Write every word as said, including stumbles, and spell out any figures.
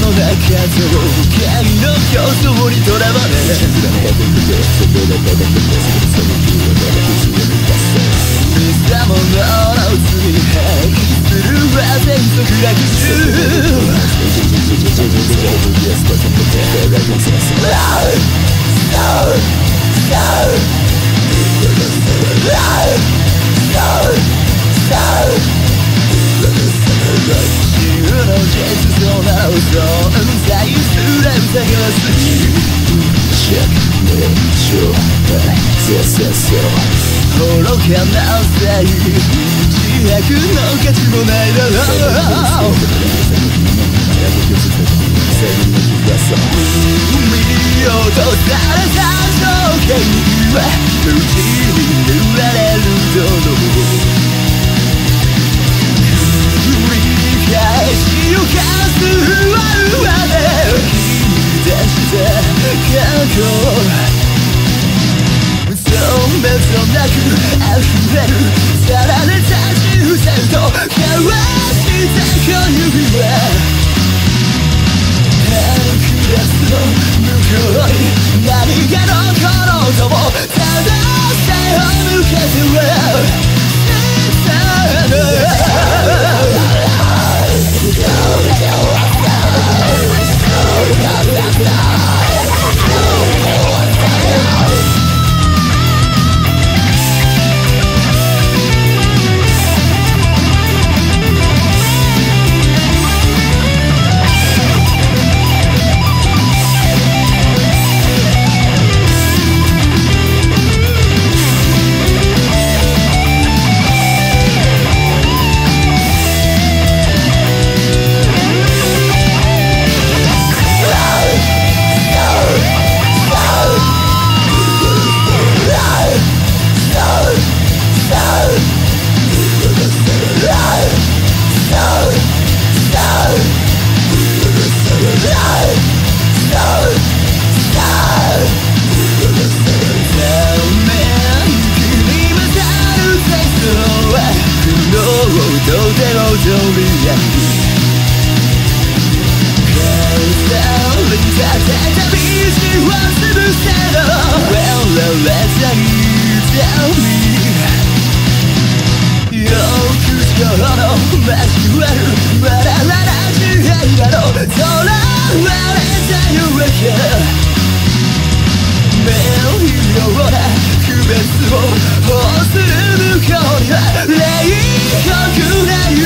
の競争にとらわれ見たものの罪変異するは全速楽自由の実像な存在すら疑わす愚かな正義自白の価値もないだろう見ようとされた条件は無事に塗られるとの繰り返しをかす不安はね君出した過去そんなとなく溢れるさられた人生と交わした小指はクラスの向こうに何が残ろうともただ背を向けては死んだどうでもどうにやる風に立てた道を潰せろ笑われたいよく今日の交わるバラバラ時代なの囚われた夜明け目を見るような区別を欲する向こうには冷酷な